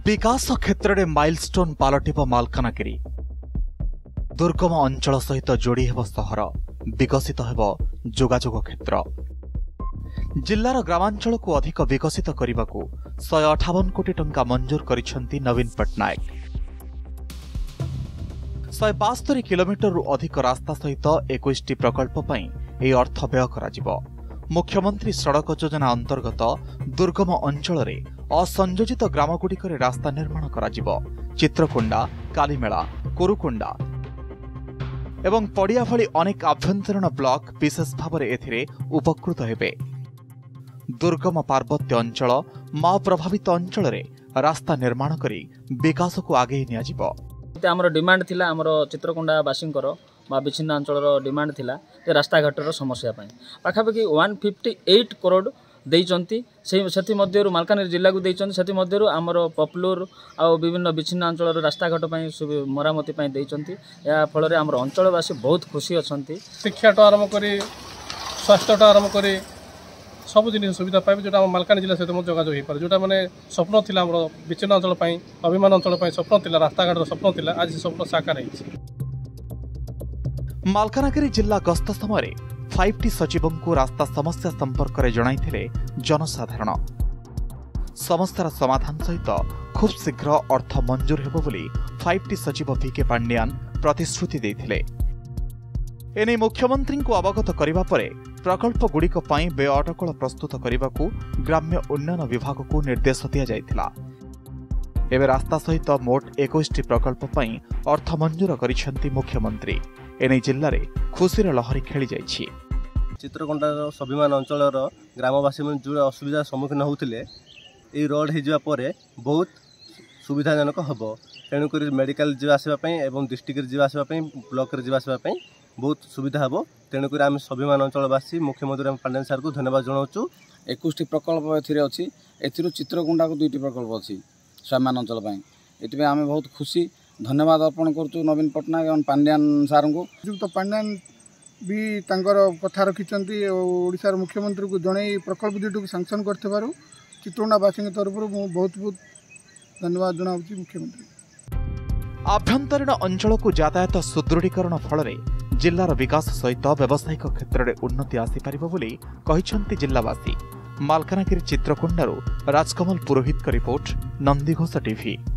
विकास क्षेत्र में माइलस्टोन पालटिब मालकानगिरी। दुर्गम अंचल सहित जोड़ी हेब सहर, विकसित हेब जोगाजोग क्षेत्र। जिल्लार ग्रामांचल को अधिक विकसित करने को 158 कोटी टंका मंजूर करिसेंती नवीन पट्टनायक। 172 किलोमीटर अधिक रास्ता सहित 21 प्रकल्प पई ए अर्थ व्यय कराजिबो। मुख्यमंत्री सड़क योजना अंतर्गत दुर्गम अंचल रे असंयोजित ग्रामगुड़िकर रास्ता निर्माण कराजिबो। चित्रकोंडा, कालीमेला, कोरुकोंडा एवं पड़िया भली अनेक आभ्यंतरीण ब्लॉक विशेष भाव में एथिरे उपकृत हेबे। दुर्गम पार्वत्य अंचल, माओ प्रभावित अंचल रे रास्ता निर्माण करी विकास को आगे नियाजिबो। आमर डिमांड थिला, आमर चित्रकोंडा बासिंकर विच्छिन्न अंचल डिमांड थिला जे रास्ता घाटर समस्या पाखापाखि 158 करोड़ देइचंती। से मालकानगिरी जिला को देइचंती। सेति मध्यरु आमर पपलूर आ विभिन्न विच्छिन्न अंचल रास्ता घाट मरामती देइचंती। या फल आमर अंचलवासी बहुत खुशी अछंती। शिक्षा आरंभ करी स्वास्थ्य आरंभ करी सब जिन सुविधा पाइबे, जोटा मालकानगिरी जिला सहित जोगाजोग हो पारे। जोटा माने स्वप्न थिला आमर विच्छिन्न अंचल अभिमान अंचल स्वप्न थिला, रास्ता घाटर स्वप्न थिला, आज स्वप्न साकार होइछि। मालकानगिरी जिला गस्त समय 5T सचिवों को रास्ता समस्या संपर्क में जणाइथिले जनसाधारण। समस्यार समाधान सहित खूब शीघ्र अर्थ मंजूर हेबो बोली 5T सचिव VK पांड्यान प्रतिश्रुति देथिले। एने मुख्यमंत्री को अवगत करिबा परे प्रकल्प गुड़िक पई व्यय अटकल प्रस्तुत करने को ग्राम्य उन्नयन विभाग को निर्देश दिया जायथिला। एबे रास्ता सहित मोट 21 प्रकल्प पई अर्थ मंजूर करिसेंती मुख्यमंत्री। एने जिल्ला रे खुशीर लहरी खेली जाइछि। चित्रकोंडा स्वाभिमान अंचल ग्रामवासी मन जो असुविधा सम्मुखीन होते ये रोड हो बहुत सुविधाजनक हम। तेणुक मेडिकल जावासवाई एवं डिस्ट्रिक्ट जावासवाई ब्लॉक जावासवाई बहुत सुविधा हम। तेणुक आम स्वाभिमान अंचलवासी मुख्यमंत्री पांड्यान सार को धन्यवाद जनाऊँ। 21 प्रकल्प अच्छी। चित्रकोंडा को 2 प्रकल्प अच्छी स्वाभिमान अंचल। ये आम बहुत खुशी धन्यवाद अर्पण करूँ नवीन पट्टनायक और पांड्यान सार को। तो पांड्यान भी कथा रखिंट ओडिशार मुख्यमंत्री को जन प्रकल्प 2 सांक्शन कर चित्रकोंडावासी तरफ बहुत बहुत धन्यवाद जनाऊँ मुख्यमंत्री। आभ्यंतरीण अंचल को यातायात सुदृढ़ीकरण फल जिलार विकास सहित व्यावसायिक क्षेत्र में उन्नति आसीपार बोली कहिसेंती जिलावासी। मालकानगिरी चित्रकोंडारू राजकमल पुरोहित का रिपोर्ट, नंदीघोष टीवी।